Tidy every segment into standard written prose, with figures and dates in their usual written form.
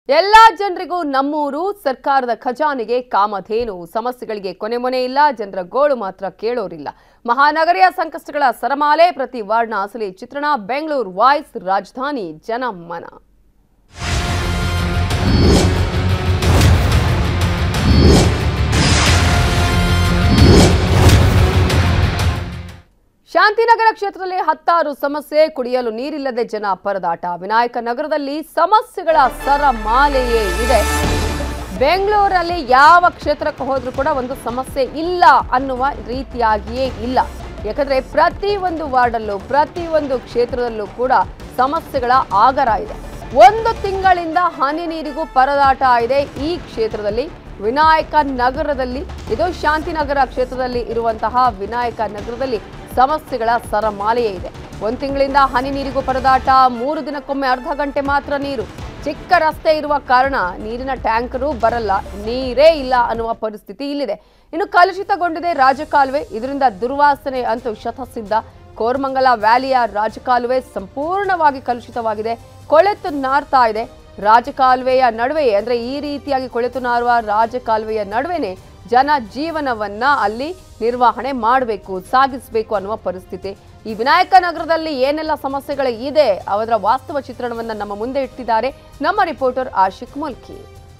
ಎಲ್ಲಾ ಜನರಿಗೂ ನಮ್ಮೂರು ಸರ್ಕಾರದ ಖಜಾನೆಗೆ ಕಾಮಧೇನು ಸಮಸ್ಯೆಗಳಿಗೆ ಕೊನೆಮೊನೆ ಇಲ್ಲ ಜನರ ಗೋಳು ಮಾತ್ರ ಕೇಳೋರಿಲ್ಲ ಮಹಾನಗರಿಯ ಸಂಕಷ್ಟಗಳ ಸರಮಾಲೆ ಪ್ರತಿ ವಾರ್ಡ್ನ ಅಸಲಿ ಚಿತ್ರಣ ಬೆಂಗಳೂರು ವಾಯ್ಸ್ ರಾಜಧಾನಿ ಜನಮನ ಶಾಂತಿನಗರ ಕ್ಷೇತ್ರದಲ್ಲಿ ಹತ್ತಾರು ಸಮಸ್ಯೆ ಕುಡಿಯಲು ನೀರಿಲ್ಲದೆ ಜನ ಪರದಾಟ ವಿನಾಯಕ ನಗರದಲ್ಲಿ ಸಮಸ್ಯೆಗಳ ಸರಮಾಲೆಯೇ ಇದೆ ಬೆಂಗಳೂರಲ್ಲಿ ಯಾವ ಕ್ಷೇತ್ರಕ್ಕೆ ಹೋದ್ರೂ ಕೂಡ ಒಂದು ಸಮಸ್ಯೆ ಇಲ್ಲ ಅನ್ನುವ ರೀತಿಯಾಗಿಯೇ ಇಲ್ಲ ಯಾಕಂದ್ರೆ ಪ್ರತಿ ಒಂದು ವಾರ್ಡಲ್ಲೂ ಪ್ರತಿ ಒಂದು ಕ್ಷೇತ್ರದಲ್ಲೂ ಕೂಡ ಸಮಸ್ಯೆಗಳ ಆಗರ ಇದೆ ಒಂದು ತಿಂಗಳಿಂದ ಹನಿ ನೀರಿಗೂ ಪರದಾಟ ಇದೆ ಈ ಕ್ಷೇತ್ರದಲ್ಲಿ ವಿನಾಯಕ ನಗರದಲ್ಲಿ ಇದು ಶಾಂತಿನಗರ ಕ್ಷೇತ್ರದಲ್ಲಿ ಇರುವಂತಹ ವಿನಾಯಕ ನಗರದಲ್ಲಿ ಸಮಸ್ಯೆಗಳ ಸರಮಾಲೆಯೇ ಇದೆ ಒಂದು ತಿಂಗಳಿಂದ ಹನಿ ನೀರಿಗೂ ಪರದಾಟ 3 ದಿನಕ್ಕೊಮ್ಮೆ ಅರ್ಧ ಗಂಟೆ ಮಾತ್ರ ನೀರು ಚಿಕ್ಕ ರಸ್ತೆ ಇರುವ ಕಾರಣ ನೀರಿನ ಟ್ಯಾಂಕರು ಬರಲ್ಲ ನೀರೇ ಇಲ್ಲ ಅನ್ನುವ ಪರಿಸ್ಥಿತಿ ಇಲ್ಲಿದೆ ಇನ್ನು ಕಲುಷಿತಗೊಂಡಿದೆ ರಾಜಕಾಲುವೆ ಇದರಿಂದ ದುರ್ವಾಸನೆ ಅಂತೂ ಶತಸಿದ್ಧ ಕೋರಮಂಗಲ ವ್ಯಾಲಿಯ ರಾಜಕಾಲುವೆ ಸಂಪೂರ್ಣವಾಗಿ ಕಲುಷಿತವಾಗಿದೆ ಕೊಳೆತು ನಾರ್ತಾ ಇದೆ ರಾಜಕಾಲುವೆಯ ನಡುವೆಯೇ ಅಂದ್ರೆ ಈ ರೀತಿಯಾಗಿ ಕೊಳೆತು ನಾರುವ ರಾಜಕಾಲುವೆಯ ನಡುವೆನೇ ಜನ ಜೀವನವನ್ನ ಅಲ್ಲಿ ನಿರ್ವಹಣೆ ಮಾಡಬೇಕು ಸಾಗಿಸಬೇಕು ಅನ್ನುವ ಪರಿಸ್ಥಿತಿ ಈ ವಿನಾಯಕ ನಗರದಲ್ಲಿ ಏನೆಲ್ಲ ಸಮಸ್ಯೆಗಳು ಇದೆ ಅವರ ವಾಸ್ತವ ಚಿತ್ರಣವನ್ನ ನಮ್ಮ ಮುಂದೆ ಇಟ್ಟಿದ್ದಾರೆ ನಮ್ಮ ರಿಪೋರ್ಟರ್ ಆಶಿಕ್ ಮುಲ್ಕಿ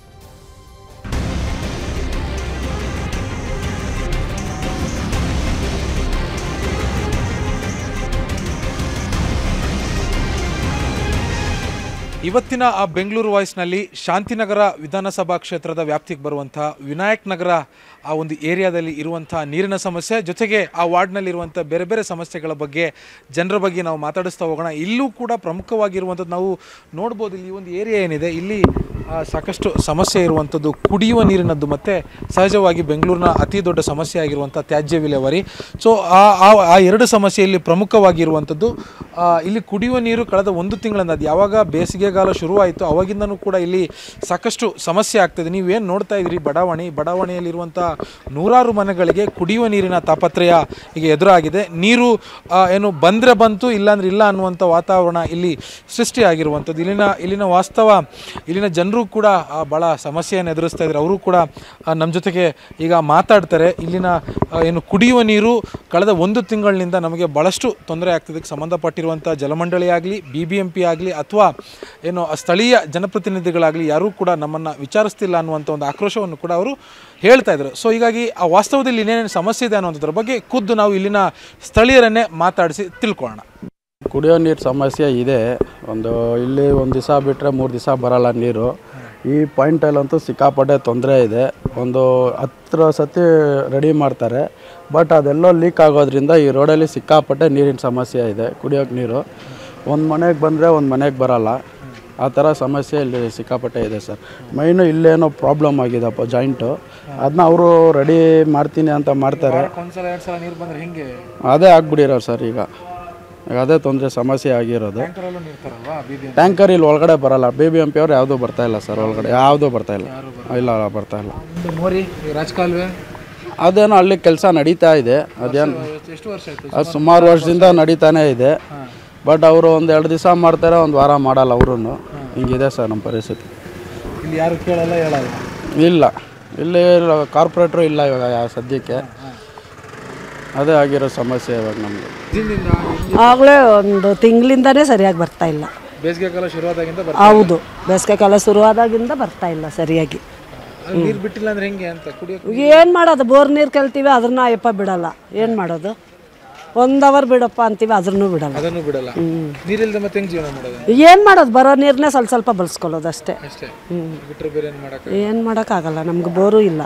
ಇವತ್ತಿನ ಆ ಬೆಂಗಳೂರು ವಾಯ್ಸ್ನಲ್ಲಿ ಶಾಂತಿನಗರ ವಿಧಾನಸಭಾ ಕ್ಷೇತ್ರದ ವ್ಯಾಪ್ತಿಗೆ ಬರುವಂತಹ ವಿನಾಯಕ್ ನಗರ ಆ ಒಂದು ಏರಿಯಾದಲ್ಲಿ ಇರುವಂತಹ ನೀರಿನ ಸಮಸ್ಯೆ ಜೊತೆಗೆ ಆ ವಾರ್ಡ್ನಲ್ಲಿ ಇರುವಂಥ ಬೇರೆ ಬೇರೆ ಸಮಸ್ಯೆಗಳ ಬಗ್ಗೆ ಜನರ ಬಗ್ಗೆ ನಾವು ಮಾತಾಡಿಸ್ತಾ ಹೋಗೋಣ ಇಲ್ಲೂ ಕೂಡ ಪ್ರಮುಖವಾಗಿರುವಂಥದ್ದು ನಾವು ನೋಡ್ಬೋದು ಇಲ್ಲಿ ಒಂದು ಏರಿಯಾ ಏನಿದೆ ಇಲ್ಲಿ ಸಾಕಷ್ಟು ಸಮಸ್ಯೆ ಇರುವಂಥದ್ದು ಕುಡಿಯುವ ನೀರಿನದ್ದು ಮತ್ತು ಸಹಜವಾಗಿ ಬೆಂಗಳೂರಿನ ಅತಿ ದೊಡ್ಡ ಸಮಸ್ಯೆ ಆಗಿರುವಂಥ ತ್ಯಾಜ್ಯ ವಿಲೇವಾರಿ ಸೊ ಆ ಎರಡು ಸಮಸ್ಯೆ ಇಲ್ಲಿ ಪ್ರಮುಖವಾಗಿರುವಂಥದ್ದು ಇಲ್ಲಿ ಕುಡಿಯುವ ನೀರು ಕಳೆದ ಒಂದು ತಿಂಗಳಿಂದ ಅದು ಯಾವಾಗ ಬೇಸಿಗೆಗಾಲ ಶುರುವಾಯಿತು ಅವಾಗಿಂದನೂ ಕೂಡ ಇಲ್ಲಿ ಸಾಕಷ್ಟು ಸಮಸ್ಯೆ ಆಗ್ತದೆ ನೀವೇನು ನೋಡ್ತಾ ಇದ್ದೀರಿ ಬಡಾವಣೆಯಲ್ಲಿರುವಂಥ ನೂರಾರು ಮನೆಗಳಿಗೆ ಕುಡಿಯುವ ನೀರಿನ ತಾಪತ್ರಯ ಈಗ ಎದುರಾಗಿದೆ ನೀರು ಏನು ಬಂದರೆ ಬಂತು ಇಲ್ಲಾಂದ್ರೆ ಇಲ್ಲ ಅನ್ನುವಂಥ ವಾತಾವರಣ ಇಲ್ಲಿ ಸೃಷ್ಟಿಯಾಗಿರುವಂಥದ್ದು ಇಲ್ಲಿನ ವಾಸ್ತವ ಇಲ್ಲಿನ ಜನರು ಕೂಡ ಭಾಳ ಸಮಸ್ಯೆಯನ್ನು ಎದುರಿಸ್ತಾ ಇದ್ದಾರೆ ಅವರು ಕೂಡ ನಮ್ಮ ಜೊತೆಗೆ ಈಗ ಮಾತಾಡ್ತಾರೆ ಇಲ್ಲಿನ ಏನು ಕುಡಿಯುವ ನೀರು ಕಳೆದ ಒಂದು ತಿಂಗಳಿನಿಂದ ನಮಗೆ ಭಾಳಷ್ಟು ತೊಂದರೆ ಆಗ್ತದಕ್ಕೆ ಸಂಬಂಧಪಟ್ಟಿರುವಂಥ ಜಲಮಂಡಳಿ ಆಗಲಿ BBMP ಆಗಲಿ ಅಥವಾ ಏನು ಸ್ಥಳೀಯ ಜನಪ್ರತಿನಿಧಿಗಳಾಗಲಿ ಯಾರೂ ಕೂಡ ನಮ್ಮನ್ನು ವಿಚಾರಿಸ್ತಿಲ್ಲ ಅನ್ನುವಂಥ ಒಂದು ಆಕ್ರೋಶವನ್ನು ಕೂಡ ಅವರು ಹೇಳ್ತಾ ಇದ್ರು ಸೊ ಹೀಗಾಗಿ ಆ ವಾಸ್ತವದಲ್ಲಿ ಇನ್ನೇನೇನು ಸಮಸ್ಯೆ ಇದೆ ಅನ್ನೋದ್ರ ಬಗ್ಗೆ ಖುದ್ದು ನಾವು ಇಲ್ಲಿನ ಸ್ಥಳೀಯರನ್ನೇ ಮಾತಾಡಿಸಿ ತಿಳ್ಕೊಳ್ಳೋಣ ಕುಡಿಯೋ ನೀರು ಸಮಸ್ಯೆ ಇದೆ ಇಲ್ಲಿ ಒಂದು ದಿವಸ ಬಿಟ್ಟರೆ 3 ದಿವಸ ಬರಲ್ಲ ನೀರು ಈ ಪಾಯಿಂಟಲ್ಲಂತೂ ಸಿಕ್ಕಾಪಟ್ಟೆ ತೊಂದರೆ ಇದೆ 10 ಸತಿ ರೆಡಿ ಮಾಡ್ತಾರೆ ಬಟ್ ಅದೆಲ್ಲೋ ಲೀಕ್ ಆಗೋದ್ರಿಂದ ಈ ರೋಡಲ್ಲಿ ಸಿಕ್ಕಾಪಟ್ಟೆ ನೀರಿನ ಸಮಸ್ಯೆ ಇದೆ ಕುಡಿಯೋಕ್ಕೆ ನೀರು ಒಂದು ಮನೆಗೆ ಬಂದರೆ ಒಂದು ಮನೆಗೆ ಬರಲ್ಲ ಆ ಥರ ಸಮಸ್ಯೆ ಇಲ್ಲಿ ಸಿಕ್ಕಾಪಟ್ಟೆ ಇದೆ ಸರ್ ಮೈನು ಇಲ್ಲೇನೋ ಪ್ರಾಬ್ಲಮ್ ಆಗಿದೆಪ್ಪ ಜಾಯಿಂಟು ಅದನ್ನ ಅವರು ರೆಡಿ ಮಾಡ್ತೀನಿ ಅಂತ ಮಾಡ್ತಾರೆ ಅದೇ ಆಗ್ಬಿಟ್ಟಿರೋರು ಸರ್ ಈಗ ಅದೇ ತೊಂದರೆ ಸಮಸ್ಯೆ ಆಗಿರೋದು ಟ್ಯಾಂಕರ್ ಇಲ್ಲಿ ಒಳಗಡೆ ಬರಲ್ಲ BBMP ಅವ್ರು ಯಾವುದೂ ಬರ್ತಾಯಿಲ್ಲ ಸರ್ ಒಳಗಡೆ ಯಾವುದೂ ಬರ್ತಾಯಿಲ್ಲ ಇಲ್ಲ ಬರ್ತಾಯಿಲ್ಲ ರಾಜಕಾಲುವೆ ಅದೇನೋ ಅಲ್ಲಿ ಕೆಲಸ ನಡೀತಾ ಇದೆ ಅದೇನು ಅದು ಸುಮಾರು ವರ್ಷದಿಂದ ನಡೀತಾನೇ ಇದೆ ಬಟ್ ಅವರು 1-2 ದಿವಸ ಮಾಡ್ತಾರೆ 1 ವಾರ ಮಾಡಲ್ಲ ಅವರು ಹಿಂಗಿದೆ ಸರ್ ನಮ್ಮ ಪರಿಸ್ಥಿತಿ ಇಲ್ಲಿ ಯಾರು ಕೇಳಲ್ಲ ಹೇಳಲ್ಲ ಇಲ್ಲ ಇಲ್ಲಿ ಕಾರ್ಪೊರೇಟ್ರು ಇಲ್ಲ ಇವಾಗ ಸದ್ಯಕ್ಕೆ ಅದೇ ಆಗಿರೋ ಸಮಸ್ಯೆ ಇವಾಗ ನಮಗೆ ಆಗಲೇ ಒಂದು ತಿಂಗಳಿಂದನೇ ಸರಿಯಾಗಿ ಬರ್ತಾ ಇಲ್ಲ ಬೇಸಿಗೆಕಾಲ ಶುರುವಾದಾಗಿಂದ ಹೌದು ಬೇಸಿಗೆಕಾಲ ಶುರುವಾದಾಗಿಂದ ಬರ್ತಾ ಇಲ್ಲ ಸರಿಯಾಗಿ ನೀರು ಬಿಟ್ಟಿಲ್ಲ ಅಂದ್ರೆ ಹೆಂಗೆ ಅಂತ ಕುಡಿಯೋಕೆ ಏನು ಮಾಡೋದು ಬೋರ್ ನೀರು ಕೇಳ್ತೀವಿ ಅದನ್ನ ಅಯ್ಯಪ್ಪ ಬಿಡಲ್ಲ ಏನು ಮಾಡೋದು 1 ಅವರ್ ಬಿಡಪ್ಪ ಅಂತೀವಿ ಅದನ್ನು ಬಿಡಲ್ಲ ನೀರಿಲ್ಲದೆ ಮತ್ತೆ ಹೆಂಗೆ ಜೀವನ ಮಾಡೋದು ಏನು ಮಾಡೋದು ಬರೋ ನೀರನ್ನೇ ಸ್ವಲ್ಪ ಬಳಸ್ಕೊಳ್ಳೋದು ಅಷ್ಟೇ ಬಿಟ್ಟರೆ ಬೇರೆ ಏನು ಮಾಡೋಕ್ಕಾಗಲ್ಲ ನಮ್ಗೆ ಬೋರು ಇಲ್ಲ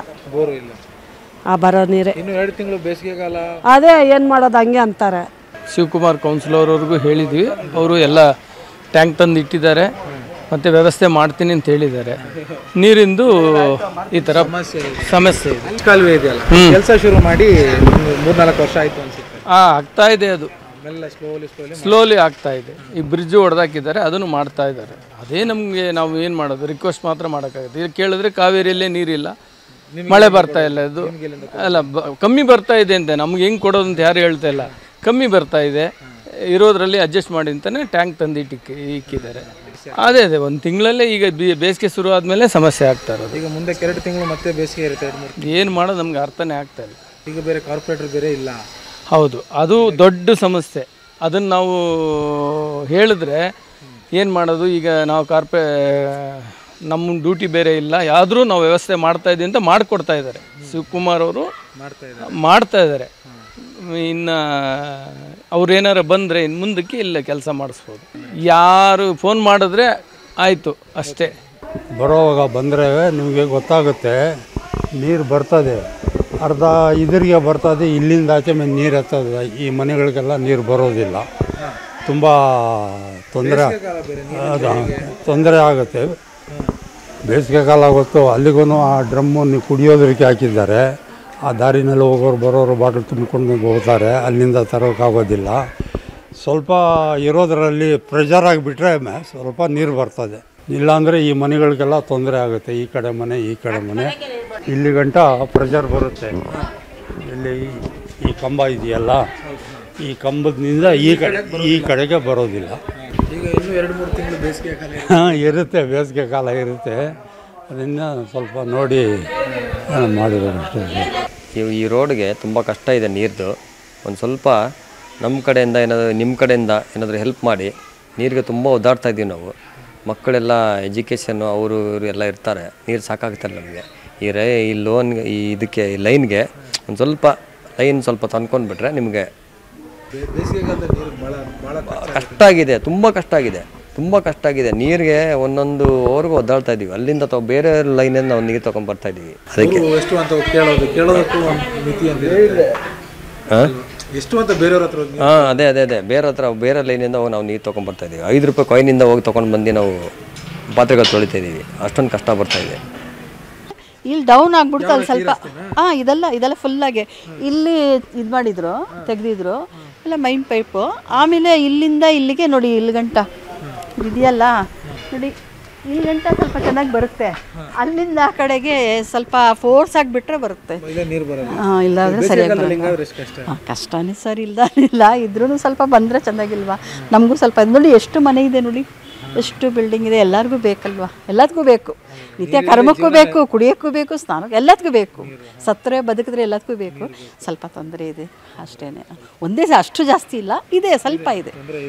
ಆ ಬರೋ ನೀರೇ ಇನ್ನು 2 ತಿಂಗಳು ಬೇಸಿಗೆಗಾಲ ಅದೇ ಏನು ಮಾಡೋದು ಹಂಗೆ ಅಂತಾರೆ ಶಿವಕುಮಾರ್ ಕೌನ್ಸಿಲರ್ ಅವ್ರಿಗೂ ಹೇಳಿದ್ವಿ ಅವರು ಎಲ್ಲ ಟ್ಯಾಂಕ್ ತಂದು ಇಟ್ಟಿದ್ದಾರೆ ಮತ್ತು ವ್ಯವಸ್ಥೆ ಮಾಡ್ತೀನಿ ಅಂತ ಹೇಳಿದ್ದಾರೆ ನೀರಿಂದು ಈ ಥರ ಸಮಸ್ಯೆ ಇದೆ ಕಾಲುವೆ ಇದೆಯಲ್ಲ ಕೆಲಸ ಶುರು ಮಾಡಿ 3-4 ವರ್ಷ ಆಯಿತು ಅನ್ಸುತ್ತೆ ಆಗ್ತಾ ಇದೆ ಅದು ಸ್ಲೋಲಿ ಆಗ್ತಾ ಇದೆ ಈ ಬ್ರಿಡ್ಜ್ ಹೊಡೆದಾಕಿದ್ದಾರೆ ಅದನ್ನು ಮಾಡ್ತಾ ಇದ್ದಾರೆ ಅದೇ ನಮಗೆ ನಾವು ಏನು ಮಾಡೋದು ರಿಕ್ವೆಸ್ಟ್ ಮಾತ್ರ ಮಾಡೋಕ್ಕಾಗುತ್ತೆ ಇದು ಕೇಳಿದ್ರೆ ಕಾವೇರಿಯಲ್ಲೇ ನೀರಿಲ್ಲ ಮಳೆ ಬರ್ತಾ ಇಲ್ಲ ಇದು ಅಲ್ಲ ಕಮ್ಮಿ ಬರ್ತಾ ಇದೆ ಅಂತ ನಮ್ಗೆ ಹೆಂಗೆ ಕೊಡೋದು ಅಂತ ಯಾರು ಹೇಳ್ತಾ ಇಲ್ಲ ಕಮ್ಮಿ ಬರ್ತಾ ಇದೆ ಇರೋದ್ರಲ್ಲಿ ಅಡ್ಜಸ್ಟ್ ಮಾಡಿ ಅಂತಾನೆ ಟ್ಯಾಂಕ್ ತಂದು ಇಕ್ಕಿದ್ದಾರೆ ಅದೇ ಒಂದು ತಿಂಗಳಲ್ಲೇ ಈಗ ಬೇಸಿಗೆ ಶುರು ಆದಮೇಲೆ ಸಮಸ್ಯೆ ಆಗ್ತಾ ಇರೋದು. ಈಗ ಮುಂದೆ 2 ತಿಂಗಳು ಮತ್ತೆ ಬೇಸಿಗೆ ಇರುತ್ತೆ. ಏನು ಮಾಡೋದು ನಮ್ಗೆ ಅರ್ಥನೇ ಆಗ್ತಾ ಇಲ್ಲ. ಈಗ ಬೇರೆ ಕಾರ್ಪೊರೇಟರ್ ಬೇರೆ ಇಲ್ಲ. ಹೌದು, ಅದು ದೊಡ್ಡ ಸಮಸ್ಯೆ. ಅದನ್ನು ನಾವು ಹೇಳಿದ್ರೆ ಏನು ಮಾಡೋದು? ಈಗ ನಾವು ನಮ್ಮ ಡ್ಯೂಟಿ ಬೇರೆ ಇಲ್ಲ, ಯಾವ್ದಾದ್ರು ನಾವು ವ್ಯವಸ್ಥೆ ಮಾಡ್ತಾ ಇದ್ದೀವಿ ಅಂತ ಮಾಡಿಕೊಡ್ತಾ ಇದ್ದಾರೆ. ಶಿವಕುಮಾರ್ ಅವರು ಮಾಡ್ತಾ ಇದ್ದಾರೆ. ಇನ್ನು ಅವ್ರೇನಾರು ಬಂದರೆ ಇನ್ನು ಮುಂದಕ್ಕೆ ಇಲ್ಲ ಕೆಲಸ ಮಾಡಿಸ್ಬೋದು. ಯಾರು ಫೋನ್ ಮಾಡಿದ್ರೆ ಆಯಿತು ಅಷ್ಟೇ. ಬರೋವಾಗ ಬಂದರೆ ನಿಮಗೆ ಗೊತ್ತಾಗುತ್ತೆ, ನೀರು ಬರ್ತದೆ, ಅರ್ಧ ಇದರಿಗೆ ಬರ್ತದೆ, ಇಲ್ಲಿಂದ ಆಚೆ ಮೇಲೆ ನೀರು ಹತ್ತದ. ಈ ಮನೆಗಳಿಗೆಲ್ಲ ನೀರು ಬರೋದಿಲ್ಲ, ತುಂಬ ತೊಂದರೆ ಆಗುತ್ತೆ. ಬೇಸಿಗೆ ಕಾಲ ಗೊತ್ತು, ಅಲ್ಲಿಗೂ ಆ ಡ್ರಮ್ಮು ಕುಡಿಯೋದಕ್ಕೆ ಹಾಕಿದ್ದಾರೆ. ಆ ದಾರಿನಲ್ಲಿ ಹೋಗೋರು ಬರೋರು ಬಾಟಲ್ ತುಂಬಿಕೊಂಡು ಹೋಗ್ತಾರೆ, ಅಲ್ಲಿಂದ ತರೋಕ್ಕಾಗೋದಿಲ್ಲ. ಸ್ವಲ್ಪ ಇರೋದರಲ್ಲಿ ಪ್ರೆಷರ್ ಆಗಿಬಿಟ್ರೆ ಸ್ವಲ್ಪ ನೀರು ಬರ್ತದೆ. ಇಲ್ಲಾಂದರೆ ಈ ಮನೆಗಳಿಗೆಲ್ಲ ತೊಂದರೆ ಆಗುತ್ತೆ. ಈ ಕಡೆ ಮನೆ ಈ ಕಡೆ ಮನೆ ಇಲ್ಲಿ ಗಂಟ ಪ್ರೆಷರ್ ಬರುತ್ತೆ. ಇಲ್ಲಿ ಈ ಕಂಬ ಇದೆಯಲ್ಲ, ಈ ಕಂಬದಿಂದ ಈ ಕಡೆಗೆ ಬರೋದಿಲ್ಲ. ಈಗ ಇನ್ನೂ 2-3 ತಿಂಗಳು ಬೇಸಿಗೆ ಕಾಲ ಇರುತ್ತೆ, ಬೇಸಿಗೆ ಕಾಲ ಇರುತ್ತೆ. ಅದರಿಂದ ಸ್ವಲ್ಪ ನೋಡಿ ಮಾಡಿರೋದು. ಈ ರೋಡ್ಗೆ ತುಂಬ ಕಷ್ಟ ಇದೆ ನೀರ್ದು. ಒಂದು ಸ್ವಲ್ಪ ನಮ್ಮ ಕಡೆಯಿಂದ ಏನಾದರೂ ನಿಮ್ಮ ಕಡೆಯಿಂದ ಏನಾದರೂ ಹೆಲ್ಪ್ ಮಾಡಿ. ನೀರಿಗೆ ತುಂಬ ಒದ್ದಾಡ್ತಾ ಇದ್ದೀವಿ ನಾವು. ಮಕ್ಕಳೆಲ್ಲ ಎಜುಕೇಷನ್ನು ಅವರು ಇವರು ಎಲ್ಲ ಇರ್ತಾರೆ. ನೀರು ಸಾಕಾಗ್ತಾರೆ ನಮಗೆ. ಈ ಲೋನ್ಗೆ ಇದಕ್ಕೆ ಲೈನ್ಗೆ ಒಂದು ಸ್ವಲ್ಪ ಲೈನ್ ಸ್ವಲ್ಪ ತಂದ್ಕೊಂಡ್ಬಿಟ್ರೆ ನಿಮಗೆ ಕಷ್ಟ ಆಗಿದೆ, ತುಂಬ ಕಷ್ಟ ಆಗಿದೆ, ತುಂಬ ಕಷ್ಟ ಆಗಿದೆ. ನೀರಿಗೆ ಒಂದೊಂದು ಓವರ್ಗೂ ಒದ್ದಾಡ್ತಾ ಇದ್ದೀವಿ. ಅಲ್ಲಿಂದ ಬೇರೆ ಲೈನಿಂದ ನಾವು ನೀರು ತೊಗೊಂಡ್ಬರ್ತಾ ಇದ್ದೀವಿ. ಅದಕ್ಕೆ ಎಷ್ಟು ಅಂತ ಕೇಳೋದಕ್ಕೂ ಮಿತಿ ಅಂತ ಎಷ್ಟು ಅಂತ ಬೇರೆಯವ್ರ ಹತ್ರ. ಅದೇ ಬೇರೆ ಹತ್ರ ಬೇರೆ ಲೈನಿಂದ ಹೋಗಿ ನಾವು ನೀರು ತೊಗೊಂಡ್ಬರ್ತಾ ಇದ್ದೀವಿ. 5 ರೂಪಾಯಿ ಕಾಯಿನಿಂದ ಹೋಗಿ ತೊಗೊಂಡು ಬಂದು ನಾವು ಪಾತ್ರೆಗಳು ತೊಳಿತಾ ಇದ್ದೀವಿ. ಅಷ್ಟೊಂದು ಕಷ್ಟ ಬರ್ತಾ ಇದೆ. ಇಲ್ಲಿ ಡೌನ್ ಆಗ್ಬಿಡ್ತು ಅಲ್ಲಿ ಸ್ವಲ್ಪ. ಇದೆಲ್ಲ ಫುಲ್ಲಾಗೆ ಇಲ್ಲಿ ಇದು ಮಾಡಿದ್ರು, ತೆಗೆದಿದ್ರು ಎಲ್ಲ ಮೈನ್ ಪೈಪು. ಆಮೇಲೆ ಇಲ್ಲಿಂದ ಇಲ್ಲಿಗೆ ನೋಡಿ, ಇಲ್ಲಿ ಗಂಟ ಇದೆಯಲ್ಲ ನೋಡಿ, ಇಲ್ಲಿ ಗಂಟ ಸ್ವಲ್ಪ ಚೆನ್ನಾಗಿ ಬರುತ್ತೆ. ಅಲ್ಲಿಂದ ಆ ಕಡೆಗೆ ಸ್ವಲ್ಪ ಫೋರ್ಸ್ ಆಗಿಬಿಟ್ರೆ ಬರುತ್ತೆ. ಇಲ್ಲಾಂದ್ರೆ ಸರಿಯಾಗಿ ಕಷ್ಟನೇ ಸರ್. ಇಲ್ಲ ಇದ್ರೂ ಸ್ವಲ್ಪ ಬಂದರೆ ಚೆನ್ನಾಗಿಲ್ವಾ? ನಮಗೂ ಸ್ವಲ್ಪ ನೋಡಿ, ಎಷ್ಟು ಮನೆ ಇದೆ ನೋಡಿ, ಎಷ್ಟು ಬಿಲ್ಡಿಂಗ್ ಇದೆ. ಎಲ್ಲರಿಗೂ ಬೇಕಲ್ವಾ? ಎಲ್ಲದಕ್ಕೂ ಬೇಕು. ನಿತ್ಯ ಕರ್ಮಕ್ಕೂ ಬೇಕು, ಕುಡಿಯೋಕ್ಕೂ ಬೇಕು, ಸ್ನಾನಕ್ಕೆ ಎಲ್ಲದಕ್ಕೂ ಬೇಕು. ಸತ್ತರೆ ಬದುಕಿದ್ರೆ ಎಲ್ಲದಕ್ಕೂ ಬೇಕು. ಸ್ವಲ್ಪ ತೊಂದರೆ ಇದೆ ಅಷ್ಟೇ. ಒಂದೇ ಅಷ್ಟು ಜಾಸ್ತಿ ಇಲ್ಲ, ಇದೆ, ಸ್ವಲ್ಪ ಇದೆ.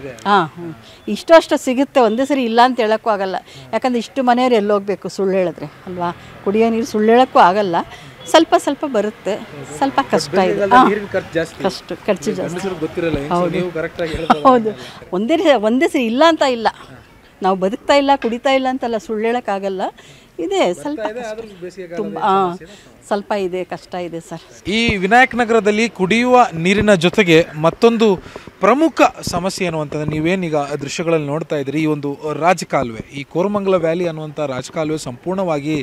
ಅಷ್ಟು ಸಿಗುತ್ತೆ. ಒಂದೇ ಸರಿ ಇಲ್ಲ ಅಂತ ಹೇಳೋಕ್ಕೂ ಆಗಲ್ಲ. ಯಾಕಂದರೆ ಇಷ್ಟು ಮನೆಯವ್ರು ಎಲ್ಲೋಗ್ಬೇಕು ಸುಳ್ಳು ಹೇಳಿದ್ರೆ ಅಲ್ವಾ? ಕುಡಿಯೋ ನೀರು ಸುಳ್ಳು ಹೇಳೋಕ್ಕೂ ಆಗಲ್ಲ. ಸ್ವಲ್ಪ ಬರುತ್ತೆ, ಸ್ವಲ್ಪ ಕಷ್ಟ ಇದೆ. ಖರ್ಚು ಜಾಸ್ತಿ. ಹೌದು, ಒಂದೇ ಸರಿ ಇಲ್ಲ ಅಂತ ಇಲ್ಲ. ನಾವು ಬದುಕ್ತಾ ಇಲ್ಲ, ಕುಡಿತಾ ಇಲ್ಲ ಅಂತಲ್ಲ, ಸುಳ್ಳು ಹೇಳೋಕ್ಕಾಗಲ್ಲ. ಇದೆ ಸ್ವಲ್ಪ ತುಂಬ ಸ್ವಲ್ಪ ಇದೆ, ಕಷ್ಟ ಇದೆ ಸರ್. ಈ ವಿನಾಯಕ್ ನಗರದಲ್ಲಿ ಕುಡಿಯುವ ನೀರಿನ ಜೊತೆಗೆ ಮತ್ತೊಂದು ಪ್ರಮುಖ ಸಮಸ್ಯೆ ಏನು ಅಂತಂದರೆ, ನೀವೇನೀಗ ದೃಶ್ಯಗಳಲ್ಲಿ ನೋಡ್ತಾ ಇದ್ದೀರಿ, ಈ ಒಂದು ರಾಜಕಾಲುವೆ, ಈ ಕೋರಮಂಗಲ ವ್ಯಾಲಿ ಅನ್ನುವಂಥ ರಾಜಕಾಲುವೆ ಸಂಪೂರ್ಣವಾಗಿ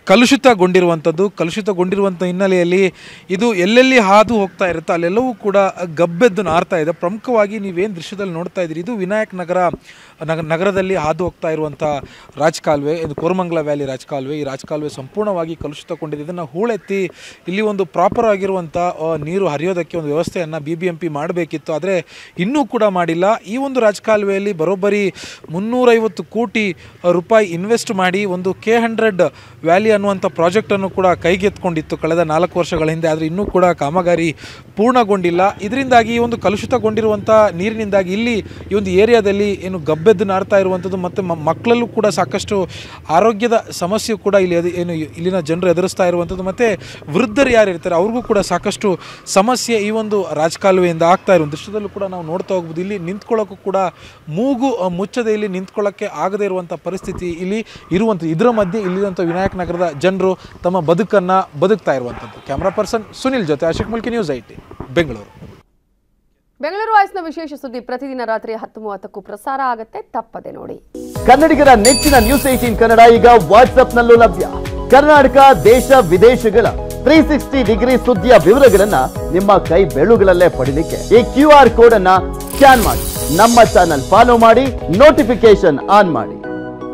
ಕಲುಷಿತಗೊಂಡಿರುವಂಥ ಹಿನ್ನೆಲೆಯಲ್ಲಿ ಇದು ಎಲ್ಲೆಲ್ಲಿ ಹಾದು ಹೋಗ್ತಾ ಇರುತ್ತೋ ಅಲ್ಲೆಲ್ಲವೂ ಕೂಡ ಗಬ್ಬೆದ್ದು ನಾರ್ತಾ ಇದೆ. ಪ್ರಮುಖವಾಗಿ ನೀವೇನು ದೃಶ್ಯದಲ್ಲಿ ನೋಡ್ತಾ ಇದ್ದೀರಿ, ಇದು ವಿನಾಯಕ್ ನಗರದಲ್ಲಿ ಹಾದು ಹೋಗ್ತಾ ಇರುವಂಥ ರಾಜಕಾಲುವೆ, ಇದು ಕೋರಮಂಗಲ ವ್ಯಾಲಿ ರಾಜಕಾಲುವೆ. ಈ ರಾಜಕಾಲುವೆ ಸಂಪೂರ್ಣವಾಗಿ ಕಲುಷಿತಗೊಂಡಿದೆ. ಇದನ್ನು ಹೂಳೆತ್ತಿ ಇಲ್ಲಿ ಒಂದು ಪ್ರಾಪರ್ ಆಗಿರುವಂಥ ನೀರು ಹರಿಯೋದಕ್ಕೆ ಒಂದು ವ್ಯವಸ್ಥೆಯನ್ನು BBMP ಮಾಡಬೇಕಿತ್ತು, ಆದರೆ ಇನ್ನೂ ಕೂಡ ಮಾಡಿಲ್ಲ. ಈ ಒಂದು ರಾಜಕಾಲುವೆಯಲ್ಲಿ ಬರೋಬ್ಬರಿ 350 ಕೋಟಿ ರೂಪಾಯಿ ಇನ್ವೆಸ್ಟ್ ಮಾಡಿ ಒಂದು K100 ವ್ಯಾಲಿ ಅನ್ನುವಂಥ ಪ್ರಾಜೆಕ್ಟನ್ನು ಕೂಡ ಕೈಗೆತ್ಕೊಂಡಿತ್ತು ಕಳೆದ 4 ವರ್ಷಗಳ ಹಿಂದೆ. ಆದರೆ ಇನ್ನೂ ಕೂಡ ಕಾಮಗಾರಿ ಪೂರ್ಣಗೊಂಡಿಲ್ಲ. ಇದರಿಂದಾಗಿ ಈ ಒಂದು ಕಲುಷಿತಗೊಂಡಿರುವಂಥ ನೀರಿನಿಂದಾಗಿ ಇಲ್ಲಿ ಈ ಒಂದು ಏರಿಯಾದಲ್ಲಿ ಏನು ಗಬ್ಬೆದ್ದು ನಾರ್ತಾ ಇರುವಂಥದ್ದು ಮತ್ತು ಮಕ್ಕಳಲ್ಲೂ ಕೂಡ ಸಾಕಷ್ಟು ಆರೋಗ್ಯದ ಸಮಸ್ಯೆ ಕೂಡ ಇಲ್ಲಿನ ಜನರು ಎದುರಿಸ್ತಾ ಇರುವಂಥದ್ದು, ಮತ್ತು ವೃದ್ಧರು ಯಾರು ಇರ್ತಾರೆ ಅವ್ರಿಗೂ ಕೂಡ ಸಾಕಷ್ಟು ಸಮಸ್ಯೆ ಈ ಒಂದು ರಾಜಕಾಲುವೆಯಿಂದ ಆಗ್ತಾ ಇರೋ ದೃಶ್ಯದಲ್ಲೂ ಕೂಡ ನಾವು ನೋಡ್ತಾ ಹೋಗ್ಬೋದು. ಇಲ್ಲಿ ನಿಂತ್ಕೊಳ್ಳೋಕ್ಕೂ ಕೂಡ ಮೂಗು ಮುಚ್ಚದೆ ಇಲ್ಲಿ ನಿಂತ್ಕೊಳ್ಳೋಕ್ಕೆ ಆಗದೇ ಇರುವಂಥ ಪರಿಸ್ಥಿತಿ ಇಲ್ಲಿ ಇರುವಂಥದ್ದು. ಇದರ ಮಧ್ಯೆ ಇಲ್ಲಿರುವಂಥ ವಿನಾಯಕ್ ನಗರದ ಜನರು ತಮ್ಮ ಬದುಕನ್ನು ಬದುಕ್ತಾ ಇರುವಂಥದ್ದು. ಕ್ಯಾಮ್ರಾ ಪರ್ಸನ್ ಸುನಿಲ್ ಜೊತೆ ಅಶೋಕ್ ಮುಲ್ಕಿ, ನ್ಯೂಸ್ 18 ಬೆಂಗಳೂರು. ಬೆಂಗಳೂರು ವಾಯ್ಸ್ನ ವಿಶೇಷ ಸುದ್ದಿ ಪ್ರತಿದಿನ ರಾತ್ರಿ 10:30ಕ್ಕೂ ಪ್ರಸಾರ ಆಗುತ್ತೆ, ತಪ್ಪದೆ ನೋಡಿ. ಕನ್ನಡಿಗರ ನೆಚ್ಚಿನ ನ್ಯೂಸ್ 18 ಕನ್ನಡ ಈಗ ವಾಟ್ಸ್ಆಪ್ನಲ್ಲೂ ಲಭ್ಯ. ಕರ್ನಾಟಕ, ದೇಶ ವಿದೇಶಗಳ 360 ಡಿಗ್ರಿ ಸುದ್ದಿಯ ವಿವರಗಳನ್ನ ನಿಮ್ಮ ಕೈ ಬೆರಳುಗಳಲ್ಲೇ ಪಡಿಲಿಕ್ಕೆ ಈ QR ಕೋಡ್ ಅನ್ನ ಸ್ಕ್ಯಾನ್ ಮಾಡಿ, ನಮ್ಮ ಚಾನಲ್ ಫಾಲೋ ಮಾಡಿ, ನೋಟಿಫಿಕೇಶನ್ ಆನ್ ಮಾಡಿ.